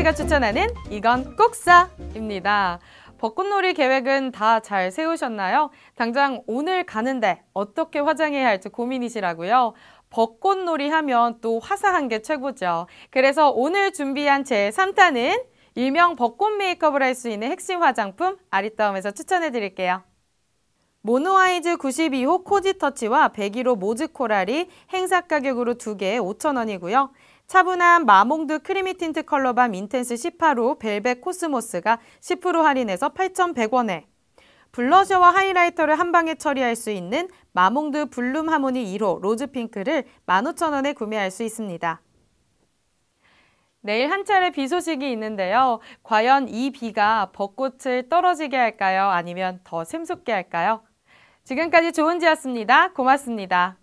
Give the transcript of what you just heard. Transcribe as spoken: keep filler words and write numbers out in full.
제가 추천하는 이건 꼭 사입니다. 벚꽃놀이 계획은 다 잘 세우셨나요? 당장 오늘 가는데 어떻게 화장해야 할지 고민이시라고요? 벚꽃놀이 하면 또 화사한 게 최고죠. 그래서 오늘 준비한 제삼 탄은 일명 벚꽃 메이크업을 할 수 있는 핵심 화장품 아리따움에서 추천해 드릴게요. 모노아이즈 구십이 호 코지터치와 백일 호 모즈코랄이 행사 가격으로 두 개에 오천 원이고요. 차분한 마몽드 크리미 틴트 컬러밤 인텐스 십팔 호 벨벳 코스모스가 십 퍼센트 할인해서 팔천백 원에 블러셔와 하이라이터를 한 방에 처리할 수 있는 마몽드 블룸 하모니 일 호 로즈 핑크를 만 오천 원에 구매할 수 있습니다. 내일 한 차례 비 소식이 있는데요. 과연 이 비가 벚꽃을 떨어지게 할까요? 아니면 더 샘솟게 할까요? 지금까지 조은지였습니다. 고맙습니다.